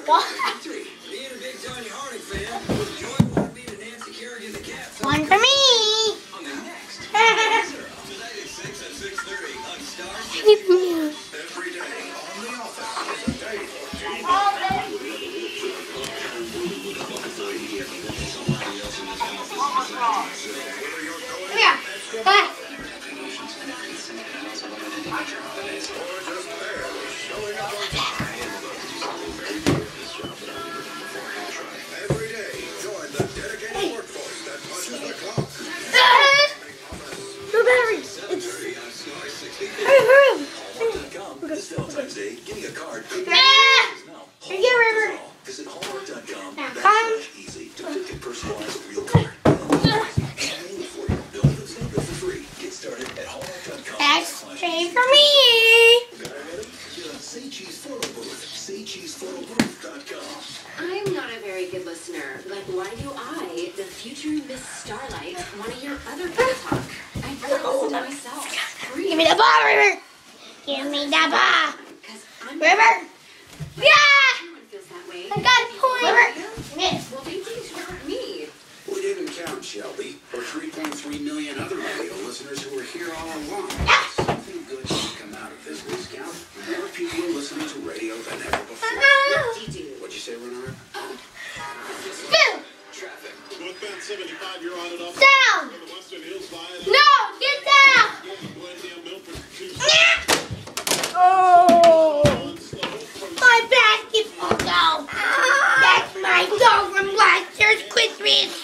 One for me. Yeah. Bye. No batteries. Hurry. Give me a card. Here you go, Rubert. Visit Hallmark.com. Come. Easy to pick and personalize a real card. For free. Get started at Hallmark.com. That's trade for me. Say Cheese Photo Booth. SayCheesePhotoBooth.com. I'm not a very good listener. Like, why do I, the future Miss Starlight, want to hear other people talk? I'd rather listen to myself. Give me the ball, Rubert. Give me the ball. Rubert. Yeah. Everyone feels that way. I got a point. Rubert. Yes. Well, they didn't hurt me. We didn't count, Shelby, or 3.3 million other radio listeners who were here all along. Something good should come out of this discount. More people are listening to radio than ever before. What'd you say, Renard? Boom. Traffic. Northbound 75, you're on and off. Down. The Western Hills line. No, get down. Glendale Milford, 2. Oh, my basketball goal. That's my goal from last year's quiz race.